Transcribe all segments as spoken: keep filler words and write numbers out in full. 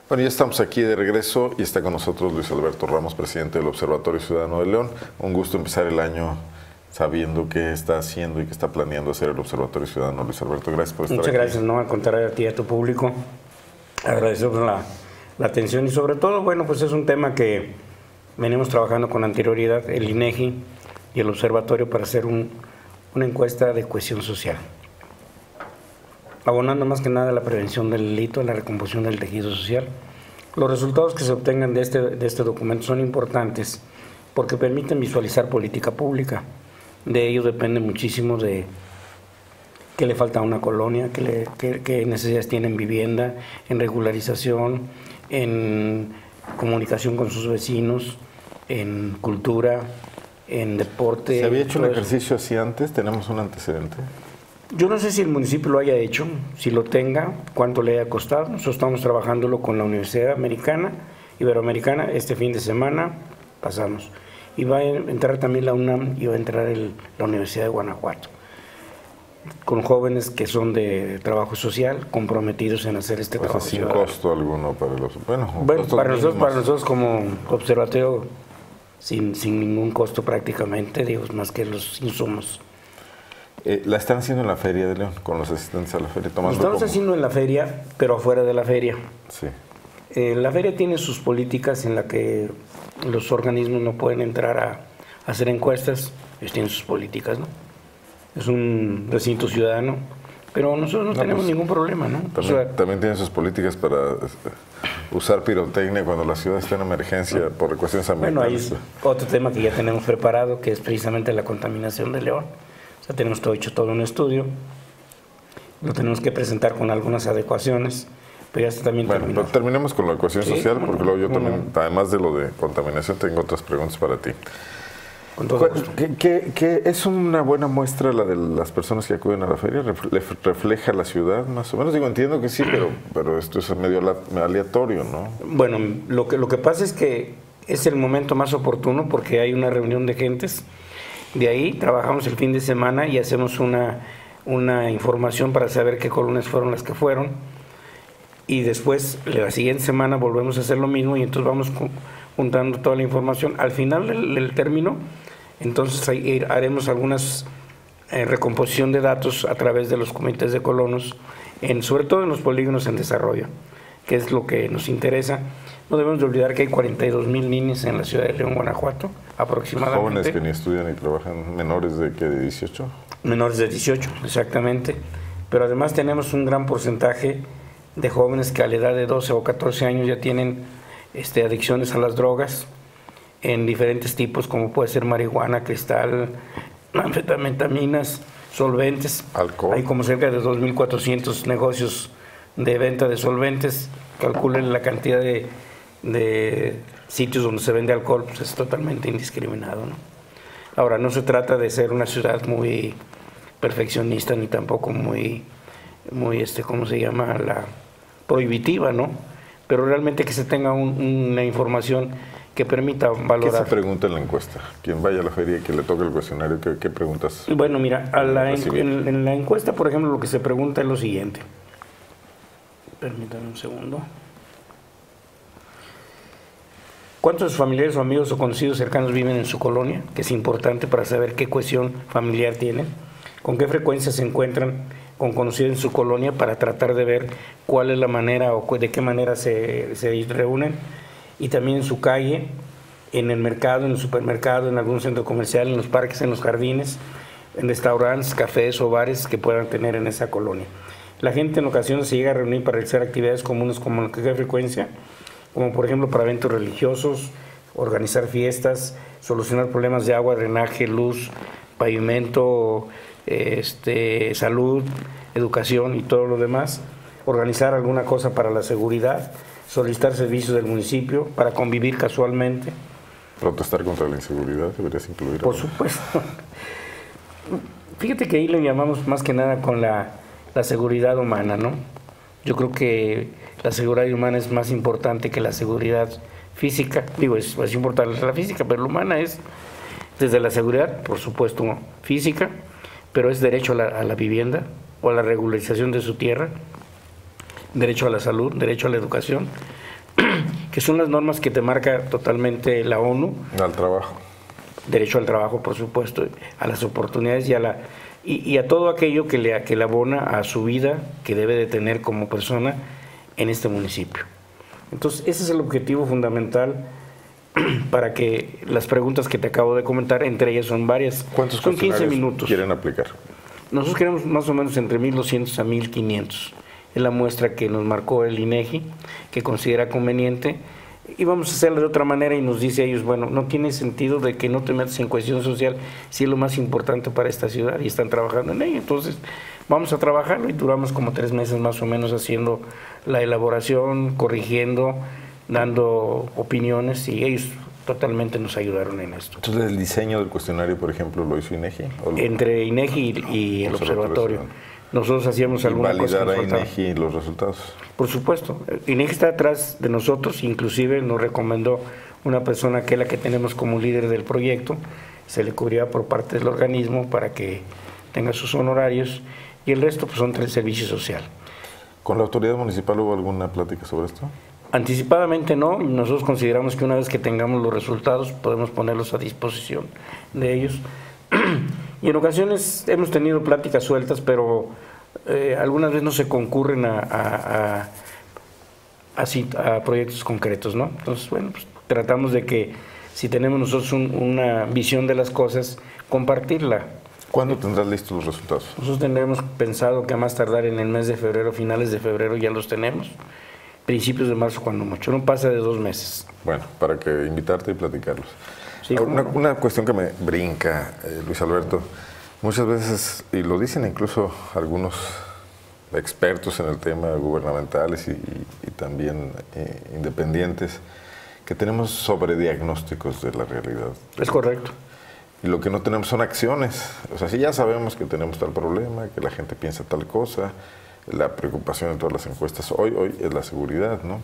Bueno, ya estamos aquí de regreso y está con nosotros Luis Alberto Ramos, presidente del Observatorio Ciudadano de León. Un gusto empezar el año sabiendo qué está haciendo y qué está planeando hacer el Observatorio Ciudadano. Luis Alberto, gracias por estar Muchas aquí. Muchas gracias, no, al contrario a ti y a tu público. Agradecemos la, la atención y sobre todo, bueno, pues es un tema que venimos trabajando con anterioridad, el INEGI y el Observatorio, para hacer un, una encuesta de cohesión social, abonando más que nada a la prevención del delito, a la recomposición del tejido social. Los resultados que se obtengan de este, de este documento son importantes porque permiten visualizar política pública. De ello depende muchísimo de qué le falta a una colonia, qué, le, qué, qué necesidades tiene en vivienda, en regularización, en comunicación con sus vecinos, en cultura, en deporte. ¿Se había hecho un ejercicio así antes? ¿Tenemos un antecedente? Yo no sé si el municipio lo haya hecho, si lo tenga, cuánto le haya costado. Nosotros estamos trabajándolo con la Universidad Americana, Iberoamericana. Este fin de semana pasamos. Y va a entrar también la UNAM y va a entrar el, la Universidad de Guanajuato, con jóvenes que son de trabajo social, comprometidos en hacer este pues trabajo sin ciudadano. Costo alguno para los... Bueno, bueno para, nosotros, para nosotros como observatorio, sin, sin ningún costo prácticamente, digo, más que los insumos. Eh, ¿La están haciendo en la Feria de León, con los asistentes a la feria? Lo estamos como... haciendo en la feria, pero afuera de la feria. Sí. Eh, la feria tiene sus políticas en las que los organismos no pueden entrar a, a hacer encuestas, ellos tienen sus políticas, ¿no? Es un recinto ciudadano, pero nosotros no, no tenemos pues, ningún problema, ¿no? También, o sea, también tienen sus políticas para usar pirotecnia cuando la ciudad está en emergencia no. por cuestiones ambientales. Bueno, ahí es otro tema que ya tenemos preparado, que es precisamente la contaminación de León. O sea, tenemos todo hecho todo un estudio, lo tenemos que presentar con algunas adecuaciones, pero ya está también bueno, terminado. Pero terminemos con la ecuación sí, social, porque luego yo también, no. además de lo de contaminación, tengo otras preguntas para ti. Con todo gusto. ¿Qué, qué, qué es una buena muestra la de las personas que acuden a la feria? ¿Refleja la ciudad más o menos? Digo, entiendo que sí, pero, pero esto es medio aleatorio, ¿no? Bueno, lo que, lo que pasa es que es el momento más oportuno porque hay una reunión de gentes. De ahí trabajamos el fin de semana y hacemos una, una información para saber qué colonias fueron las que fueron. Y después, la siguiente semana, volvemos a hacer lo mismo y entonces vamos juntando toda la información. Al final del, del término, entonces ahí haremos algunas eh, recomposición de datos a través de los comités de colonos, en, sobre todo en los polígonos en desarrollo, que es lo que nos interesa. No debemos de olvidar que hay cuarenta y dos mil niños en la ciudad de León, Guanajuato, aproximadamente. Jóvenes que ni estudian ni trabajan, menores de, ¿qué, de dieciocho? Menores de dieciocho, exactamente. Pero además tenemos un gran porcentaje de jóvenes que a la edad de doce o catorce años ya tienen este, adicciones a las drogas en diferentes tipos, como puede ser marihuana, cristal, anfetaminas, solventes. Alcohol. Hay como cerca de dos mil cuatrocientos negocios de venta de solventes. Calculen la cantidad de, de sitios donde se vende alcohol, pues es totalmente indiscriminado, ¿no? Ahora, no se trata de ser una ciudad muy perfeccionista ni tampoco muy, muy este, ¿cómo se llama? La prohibitiva, ¿no? Pero realmente que se tenga un, una información que permita valorar. ¿Qué se pregunta en la encuesta? Quien vaya a la feria y que le toque el cuestionario, ¿qué, qué preguntas? Bueno, mira, a la en, en, en la encuesta, por ejemplo, lo que se pregunta es lo siguiente. Permítanme un segundo. ¿Cuántos familiares o amigos o conocidos cercanos viven en su colonia? Que es importante para saber qué cohesión familiar tienen. ¿Con qué frecuencia se encuentran con conocidos en su colonia para tratar de ver cuál es la manera o de qué manera se, se reúnen? Y también en su calle, en el mercado, en el supermercado, en algún centro comercial, en los parques, en los jardines, en restaurantes, cafés o bares que puedan tener en esa colonia. La gente en ocasiones se llega a reunir para realizar actividades comunes como la que frecuencia, como por ejemplo para eventos religiosos, organizar fiestas, solucionar problemas de agua, drenaje, luz, pavimento, este, salud, educación y todo lo demás, organizar alguna cosa para la seguridad, solicitar servicios del municipio para convivir casualmente. Protestar contra la inseguridad, deberías incluir. Por supuesto. Fíjate que ahí le llamamos más que nada con la, la seguridad humana, ¿no? Yo creo que la seguridad humana es más importante que la seguridad física. Digo, es más importante la física, pero la humana es desde la seguridad, por supuesto, física, pero es derecho a la, a la vivienda o a la regularización de su tierra, derecho a la salud, derecho a la educación, que son las normas que te marca totalmente la ONU. Al trabajo. Derecho al trabajo, por supuesto, a las oportunidades y a la y, y a todo aquello que le, que le abona a su vida que debe de tener como persona en este municipio. Entonces, ese es el objetivo fundamental para que las preguntas que te acabo de comentar, entre ellas son varias. ¿Cuántos son quince minutos. quieren aplicar? Nosotros queremos más o menos entre mil doscientos a mil quinientos. Es la muestra que nos marcó el INEGI, que considera conveniente. Y vamos a hacerlo de otra manera y nos dice a ellos, bueno, no tiene sentido de que no te metas en cuestión social si es lo más importante para esta ciudad y están trabajando en ello. Entonces, vamos a trabajarlo y duramos como tres meses más o menos haciendo la elaboración, corrigiendo, dando opiniones y ellos totalmente nos ayudaron en esto. Entonces, ¿el diseño del cuestionario, por ejemplo, lo hizo INEGI? ¿O lo... Entre INEGI y, y el observatorio. Nosotros hacíamos alguna cosa. ¿Y validar a INEGI los resultados? Por supuesto. INEGI está atrás de nosotros, inclusive nos recomendó una persona que es la que tenemos como líder del proyecto, se le cubría por parte del organismo para que tenga sus honorarios y el resto pues son del servicio social. ¿Con la autoridad municipal hubo alguna plática sobre esto? Anticipadamente no, nosotros consideramos que una vez que tengamos los resultados podemos ponerlos a disposición de ellos. Y en ocasiones hemos tenido pláticas sueltas, pero eh, algunas veces no se concurren a, a, a, a, a proyectos concretos, ¿no? Entonces, bueno, pues tratamos de que si tenemos nosotros un, una visión de las cosas, compartirla. ¿Cuándo tendrás listos los resultados? Nosotros tendremos pensado que a más tardar en el mes de febrero, finales de febrero ya los tenemos, principios de marzo cuando mucho, no pasa de dos meses. Bueno, para que invitarte y platicarlos. Sí, una, no? una cuestión que me brinca, eh, Luis Alberto, muchas veces, y lo dicen incluso algunos expertos en el tema, gubernamentales y, y, y también eh, independientes, que tenemos sobrediagnósticos de la realidad. Es correcto. Y lo que no tenemos son acciones. O sea, si ya sabemos que tenemos tal problema, que la gente piensa tal cosa, la preocupación en todas las encuestas hoy, hoy es la seguridad, ¿no?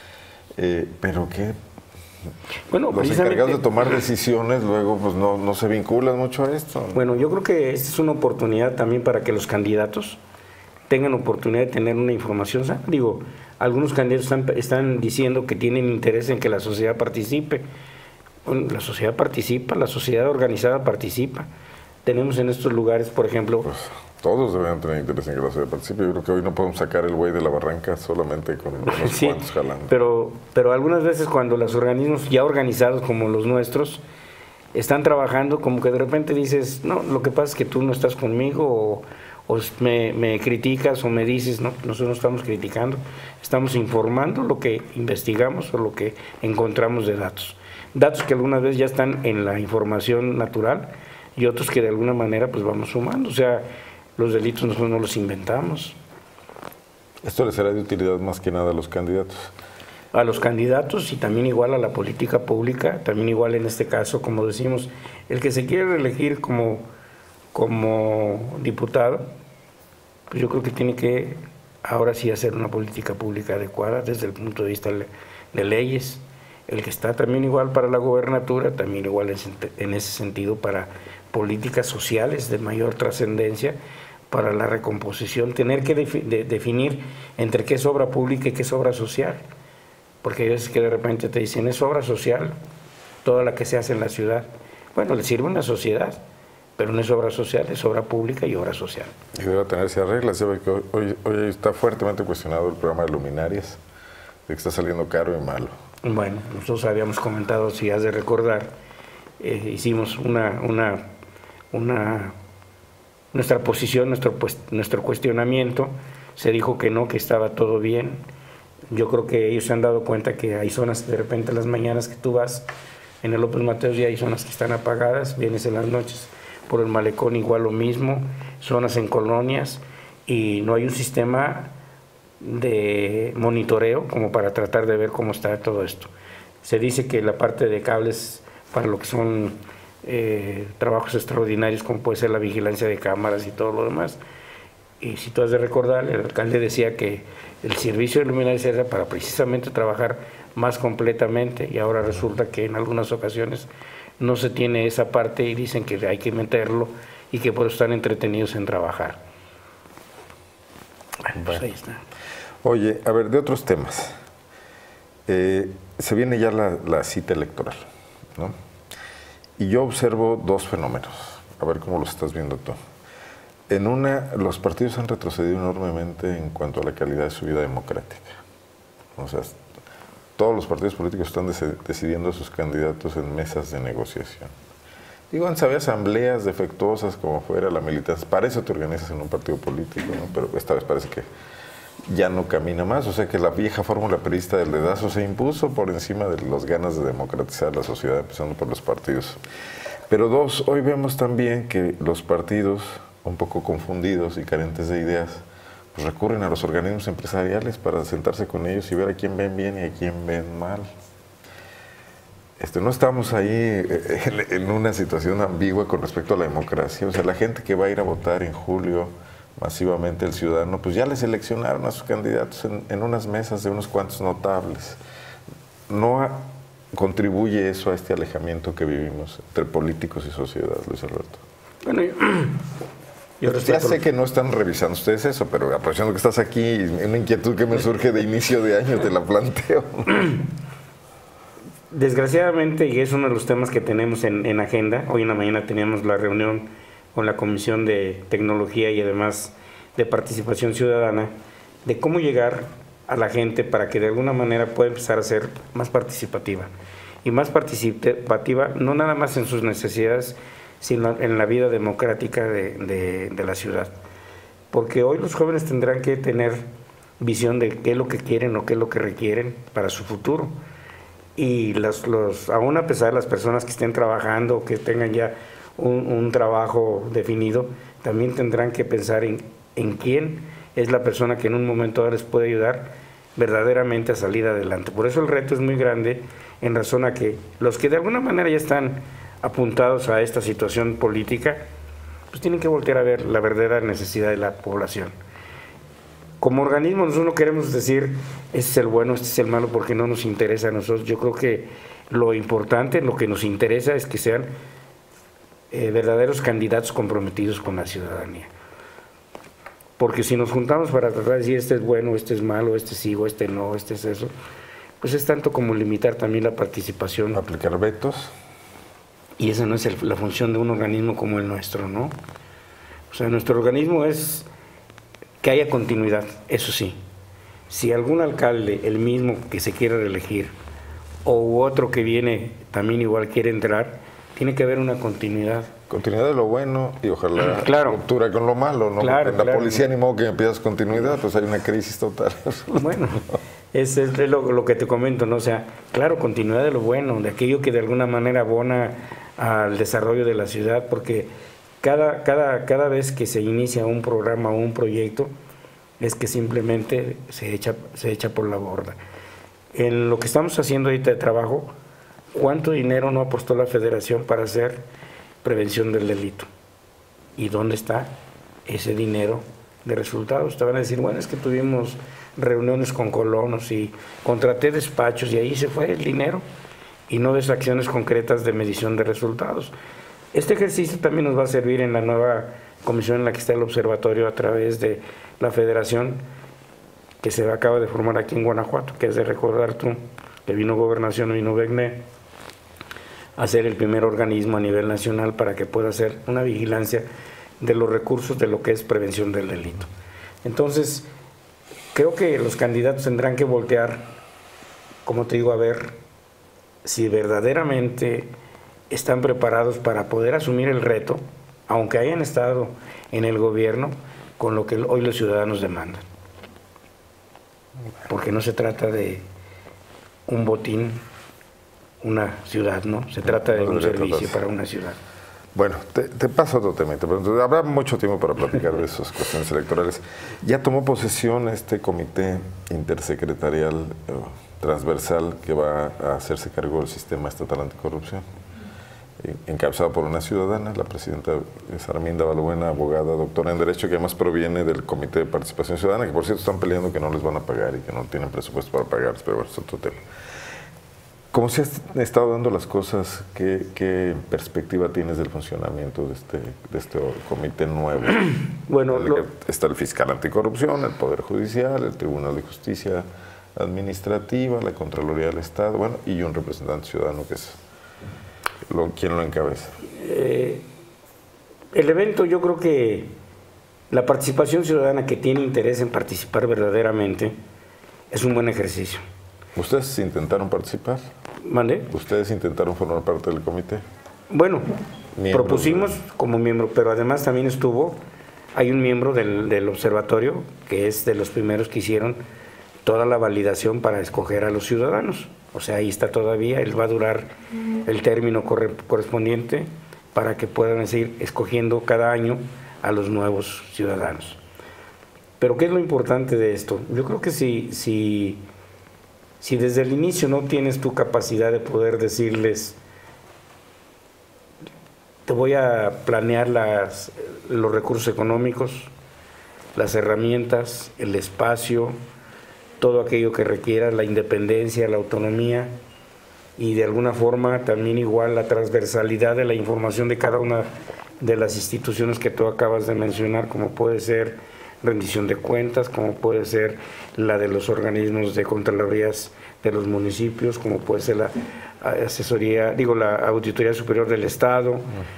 Eh, pero ¿qué? Bueno, los encargados de tomar decisiones luego pues no, no se vinculan mucho a esto. Bueno, yo creo que esta es una oportunidad también para que los candidatos tengan oportunidad de tener una información sana. Digo, algunos candidatos están, están diciendo que tienen interés en que la sociedad participe. Bueno, la sociedad participa, la sociedad organizada participa. Tenemos en estos lugares, por ejemplo... Pues, todos deben tener interés en que la sociedad participe. Yo creo que hoy no podemos sacar el buey de la barranca solamente con unos sí, cuantos jalando. Pero, pero algunas veces cuando los organismos ya organizados como los nuestros están trabajando, como que de repente dices, no, lo que pasa es que tú no estás conmigo o, o me, me criticas o me dices, no, nosotros no estamos criticando, estamos informando lo que investigamos o lo que encontramos de datos. Datos que algunas veces ya están en la información natural y otros que de alguna manera pues vamos sumando, o sea, los delitos nosotros no los inventamos. ¿Esto le será de utilidad más que nada a los candidatos? A los candidatos y también igual a la política pública, también igual en este caso, como decimos, el que se quiere reelegir como, como diputado, pues yo creo que tiene que ahora sí hacer una política pública adecuada desde el punto de vista de leyes. El que está también igual para la gobernatura, también igual en ese sentido para políticas sociales de mayor trascendencia, para la recomposición, tener que defi de, definir entre qué es obra pública y qué es obra social, porque hay veces que de repente te dicen es obra social, toda la que se hace en la ciudad. Bueno, le sirve a una sociedad, pero no es obra social, es obra pública y obra social. Y debe tenerse reglas, ya ve que hoy, hoy, hoy está fuertemente cuestionado el programa de luminarias, de que está saliendo caro y malo. Bueno, nosotros habíamos comentado, si has de recordar, eh, hicimos una, una, una, nuestra posición, nuestro, pues, nuestro cuestionamiento, se dijo que no, que estaba todo bien. Yo creo que ellos se han dado cuenta que hay zonas, de repente las mañanas que tú vas en el López Mateos ya hay zonas que están apagadas, vienes en las noches por el malecón igual lo mismo, zonas en colonias y no hay un sistema de monitoreo como para tratar de ver cómo está todo esto. Se dice que la parte de cables para lo que son eh, trabajos extraordinarios como puede ser la vigilancia de cámaras y todo lo demás, y si tú has de recordar, el alcalde decía que el servicio de luminarias era para precisamente trabajar más completamente y ahora resulta que en algunas ocasiones no se tiene esa parte y dicen que hay que meterlo y que por eso están entretenidos en trabajar. Bueno, pues ahí está. Oye, a ver, de otros temas. Eh, se viene ya la, la cita electoral, ¿no? Y yo observo dos fenómenos, a ver cómo los estás viendo tú. En una, los partidos han retrocedido enormemente en cuanto a la calidad de su vida democrática. O sea, todos los partidos políticos están decidiendo a sus candidatos en mesas de negociación. Digo, antes había asambleas defectuosas como fuera la militancia, para eso te organizas en un partido político, ¿no? Pero esta vez parece que ya no camina más, o sea que la vieja fórmula perista del dedazo se impuso por encima de las ganas de democratizar la sociedad, empezando por los partidos. Pero dos, hoy vemos también que los partidos, un poco confundidos y carentes de ideas, pues recurren a los organismos empresariales para sentarse con ellos y ver a quién ven bien y a quién ven mal. Este, no estamos ahí en, en una situación ambigua con respecto a la democracia. O sea, la gente que va a ir a votar en julio masivamente, el ciudadano, pues ya le seleccionaron a sus candidatos en, en unas mesas de unos cuantos notables. No a, contribuye eso a este alejamiento que vivimos entre políticos y sociedad, Luis Alberto. Bueno, yo, yo ya sé que no están revisando ustedes eso, pero aprovechando que estás aquí, una inquietud que me surge de inicio de año te la planteo. Desgraciadamente, y es uno de los temas que tenemos en, en agenda, hoy en la mañana teníamos la reunión con la Comisión de Tecnología y además de Participación Ciudadana, de cómo llegar a la gente para que de alguna manera pueda empezar a ser más participativa. Y más participativa no nada más en sus necesidades, sino en la vida democrática de, de, de la ciudad. Porque hoy los jóvenes tendrán que tener visión de qué es lo que quieren o qué es lo que requieren para su futuro. Y los, los, aún a pesar de las personas que estén trabajando o que tengan ya un, un trabajo definido, también tendrán que pensar en, en quién es la persona que en un momento dado les puede ayudar verdaderamente a salir adelante. Por eso el reto es muy grande en razón a que los que de alguna manera ya están apuntados a esta situación política, pues tienen que voltear a ver la verdadera necesidad de la población. Como organismo nosotros no queremos decir este es el bueno, este es el malo, porque no nos interesa a nosotros. Yo creo que lo importante, lo que nos interesa es que sean eh, verdaderos candidatos comprometidos con la ciudadanía. Porque si nos juntamos para tratar de decir este es bueno, este es malo, este sí o este no, este es eso, pues es tanto como limitar también la participación. Aplicar vetos. Y esa no es el, la función de un organismo como el nuestro, ¿no? O sea, nuestro organismo es que haya continuidad, eso sí. Si algún alcalde, el mismo que se quiere reelegir, o otro que viene también igual quiere entrar, tiene que haber una continuidad. Continuidad de lo bueno y ojalá claro. ruptura con lo malo, ¿no? Claro, en la claro. policía ni modo que me pidas continuidad, pues hay una crisis total. Bueno, es, es lo, lo que te comento, ¿no? O sea, claro, continuidad de lo bueno, de aquello que de alguna manera abona al desarrollo de la ciudad, porque cada, cada, cada vez que se inicia un programa o un proyecto, es que simplemente se echa, se echa por la borda. En lo que estamos haciendo ahorita de trabajo, ¿cuánto dinero no apostó la Federación para hacer prevención del delito? ¿Y dónde está ese dinero de resultados? Te van a decir, bueno, es que tuvimos reuniones con colonos y contraté despachos y ahí se fue el dinero y no ves acciones concretas de medición de resultados. Este ejercicio también nos va a servir en la nueva comisión en la que está el observatorio a través de la Federación que se acaba de formar aquí en Guanajuato, que es de recordar tú, que vino Gobernación, vino B C N E, a ser el primer organismo a nivel nacional para que pueda hacer una vigilancia de los recursos de lo que es prevención del delito. Entonces, creo que los candidatos tendrán que voltear, como te digo, a ver si verdaderamente están preparados para poder asumir el reto, aunque hayan estado en el gobierno, con lo que hoy los ciudadanos demandan. Porque no se trata de un botín, una ciudad, ¿no? Se trata de un servicio para una ciudad. Bueno, te, te paso otro tema. Te pregunto, habrá mucho tiempo para platicar de esas cuestiones electorales. Ya tomó posesión este comité intersecretarial eh, transversal que va a hacerse cargo del sistema estatal anticorrupción, encabezado por una ciudadana, la presidenta Sarmienda Balbuena, abogada, doctora en Derecho, que además proviene del Comité de Participación Ciudadana, que por cierto están peleando que no les van a pagar y que no tienen presupuesto para pagarles, pero bueno, es otro tema. ¿Cómo se han estado dando las cosas? ¿Qué, qué perspectiva tienes del funcionamiento de este, de este comité nuevo? Bueno, lo... está el fiscal anticorrupción, el Poder Judicial, el Tribunal de Justicia administrativa, la Contraloría del Estado, bueno, y un representante ciudadano que es lo, quien lo encabeza. Eh, el evento, yo creo que la participación ciudadana que tiene interés en participar verdaderamente es un buen ejercicio. ¿Ustedes intentaron participar? ¿Mande? ¿Ustedes intentaron formar parte del comité? Bueno, Miembros propusimos de... como miembro, pero además también estuvo, hay un miembro del, del observatorio que es de los primeros que hicieron toda la validación para escoger a los ciudadanos. O sea, ahí está todavía, él va a durar el término corre, correspondiente para que puedan seguir escogiendo cada año a los nuevos ciudadanos. Pero ¿qué es lo importante de esto? Yo creo que si, si, si desde el inicio no tienes tu capacidad de poder decirles, te voy a planear las, los recursos económicos, las herramientas, el espacio, todo aquello que requiera, la independencia, la autonomía y de alguna forma también igual la transversalidad de la información de cada una de las instituciones que tú acabas de mencionar, como puede ser rendición de cuentas, como puede ser la de los organismos de contralorías de los municipios, como puede ser la asesoría, digo, la Auditoría Superior del Estado,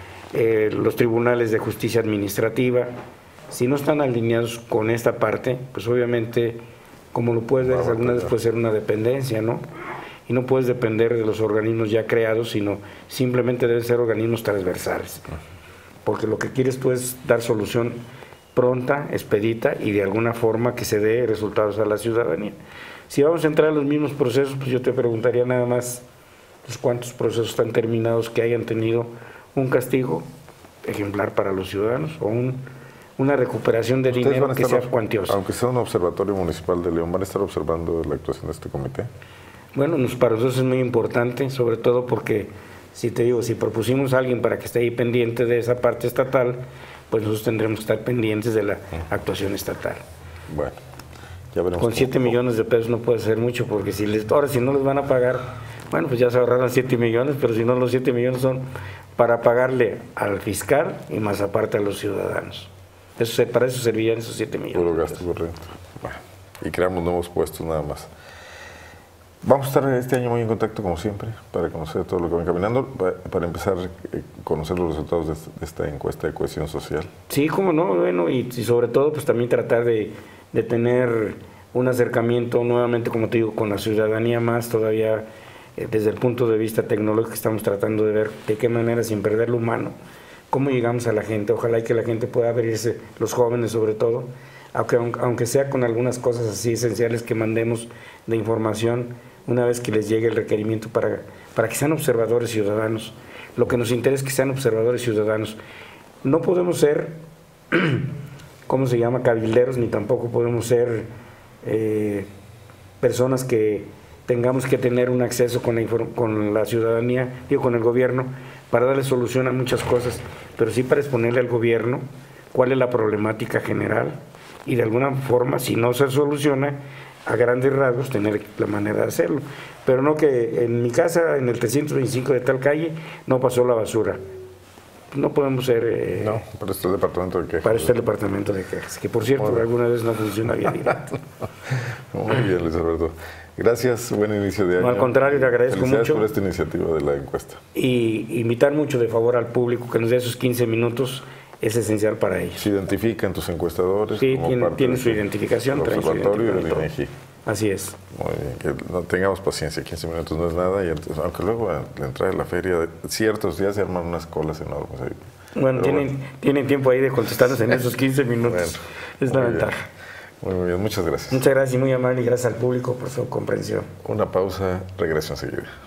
eh, los tribunales de justicia administrativa. Si no están alineados con esta parte, pues obviamente, como lo puedes ver, algunas veces puede ser una dependencia, ¿no? Y no puedes depender de los organismos ya creados, sino simplemente deben ser organismos transversales. Porque lo que quieres tú es dar solución pronta, expedita y de alguna forma que se dé resultados a la ciudadanía. Si vamos a entrar a los mismos procesos, pues yo te preguntaría nada más pues, cuántos procesos están terminados que hayan tenido un castigo ejemplar para los ciudadanos o un, una recuperación de dinero que sea cuantiosa. Aunque sea un observatorio municipal de León, ¿van a estar observando la actuación de este comité? Bueno, nos, para nosotros es muy importante, sobre todo porque, si te digo, si propusimos a alguien para que esté ahí pendiente de esa parte estatal, pues nosotros tendremos que estar pendientes de la actuación estatal. Bueno, ya veremos. Con siete millones de pesos no puede ser mucho, porque si les, ahora si no les van a pagar, bueno, pues ya se ahorraron siete millones, pero si no, los siete millones son para pagarle al fiscal y más aparte a los ciudadanos. Eso, para eso servirían esos siete millones. Puro gasto corriente. Bueno, y creamos nuevos puestos nada más. Vamos a estar este año muy en contacto, como siempre, para conocer todo lo que va caminando, para empezar a conocer los resultados de esta encuesta de cohesión social. Sí, cómo no, bueno, y, y sobre todo, pues también tratar de, de tener un acercamiento nuevamente, como te digo, con la ciudadanía más todavía, eh, desde el punto de vista tecnológico, estamos tratando de ver de qué manera, sin perder lo humano, cómo llegamos a la gente. Ojalá y que la gente pueda abrirse, los jóvenes sobre todo, aunque, aunque sea con algunas cosas así esenciales que mandemos de información, una vez que les llegue el requerimiento para, para que sean observadores ciudadanos. Lo que nos interesa es que sean observadores ciudadanos. No podemos ser, ¿cómo se llama?, cabilderos, ni tampoco podemos ser eh, personas que tengamos que tener un acceso con la, con la ciudadanía, digo, con el gobierno, para darle solución a muchas cosas, pero sí para exponerle al gobierno cuál es la problemática general y de alguna forma, si no se soluciona, a grandes rasgos tener la manera de hacerlo, pero no que en mi casa, en el trescientos veinticinco de tal calle, no pasó la basura. No podemos ser... Eh, no, para este departamento de quejas. Para este departamento de quejas, que por cierto, bueno, alguna vez no funciona bien directo. Muy bien, Luis Alberto. Gracias, buen inicio de año. No, al contrario, le agradezco mucho. por esta iniciativa de la encuesta. Y invitar mucho de favor al público que nos dé esos quince minutos, es esencial para ellos. ¿Se identifican tus encuestadores? Sí, como tiene, tiene su identificación. El observatorio y el INEGI. Así es. Muy bien, que no tengamos paciencia, quince minutos no es nada, y entonces, aunque luego a la entrada de la feria, ciertos días se arman unas colas enormes ahí. Bueno, tienen, bueno. tienen tiempo ahí de contestarnos en esos quince minutos. Bueno, es la ventaja. Muy, muy bien, muchas gracias. Muchas gracias y muy amable, y gracias al público por su comprensión. Una pausa, regreso enseguida.